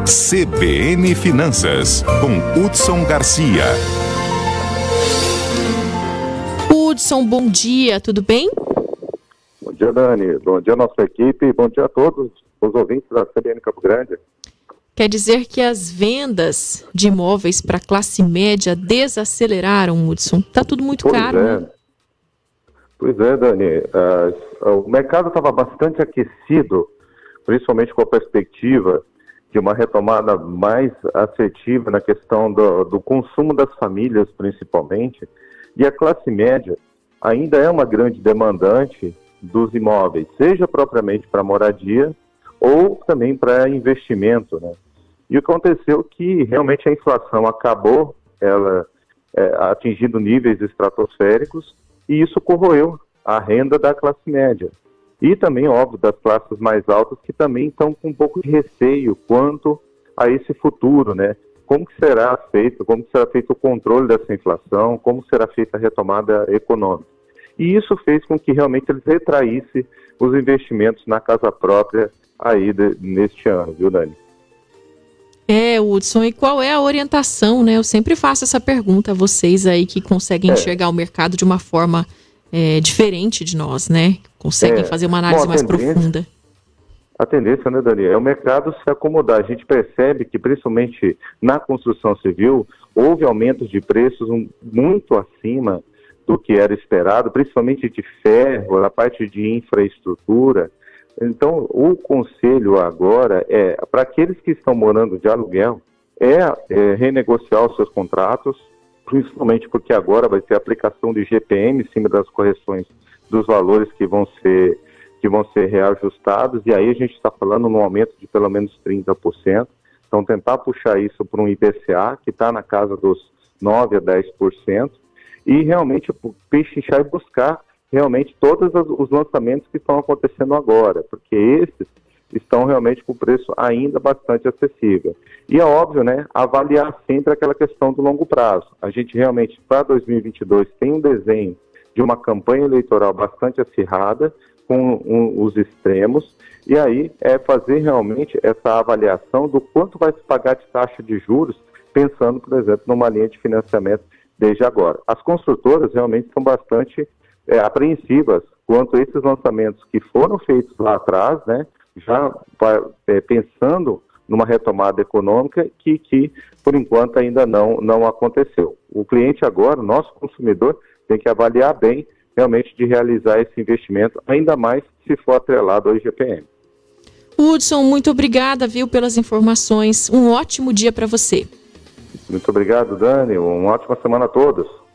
CBN Finanças, com Hudson Garcia. Hudson, bom dia, tudo bem? Bom dia, Dani. Bom dia, nossa equipe. Bom dia a todos os ouvintes da CBN Campo Grande. Quer dizer que as vendas de imóveis para classe média desaceleraram, Hudson? Está tudo muito caro, né? Pois é, Dani. O mercado estava bastante aquecido, principalmente com a perspectiva de uma retomada mais assertiva na questão do consumo das famílias, principalmente. E a classe média ainda é uma grande demandante dos imóveis, seja propriamente para moradia ou também para investimento, né? E aconteceu que realmente a inflação acabou, ela atingindo níveis estratosféricos, e isso corroeu a renda da classe média. E também, óbvio, das classes mais altas, que também estão com um pouco de receio quanto a esse futuro, né? Como que será feito o controle dessa inflação, como será feita a retomada econômica. E isso fez com que realmente eles retraíssem os investimentos na casa própria aí neste ano, viu, Dani? Hudson, e qual é a orientação, né? Eu sempre faço essa pergunta a vocês aí que conseguem enxergar o mercado de uma forma diferente de nós, né? Conseguem fazer uma análise mais profunda. A tendência, né, Dani, é o mercado se acomodar. A gente percebe que, principalmente na construção civil, houve aumentos de preços muito acima do que era esperado, principalmente de ferro, na parte de infraestrutura. Então, o conselho agora para aqueles que estão morando de aluguel, renegociar os seus contratos, principalmente porque agora vai ter a aplicação de IGPM em cima das correções dos valores que vão ser reajustados, e aí a gente está falando num aumento de pelo menos 30%. Então, tentar puxar isso para um IPCA, que está na casa dos 9% a 10%, e realmente pechinchar e buscar realmente todos os lançamentos que estão acontecendo agora, porque esses estão realmente com preço ainda bastante acessível. E é óbvio, né, avaliar sempre aquela questão do longo prazo. A gente realmente, para 2022, tem um desenho de uma campanha eleitoral bastante acirrada, com os extremos, e aí fazer realmente essa avaliação do quanto vai se pagar de taxa de juros, pensando, por exemplo, numa linha de financiamento desde agora. As construtoras realmente são bastante apreensivas quanto a esses lançamentos que foram feitos lá atrás, né, já pensando numa retomada econômica que por enquanto ainda não aconteceu. O cliente agora, o nosso consumidor, tem que avaliar bem realmente de realizar esse investimento, ainda mais se for atrelado ao IGPM. Hudson, muito obrigada, pelas informações. Um ótimo dia para você. Muito obrigado, Dani. Uma ótima semana a todos.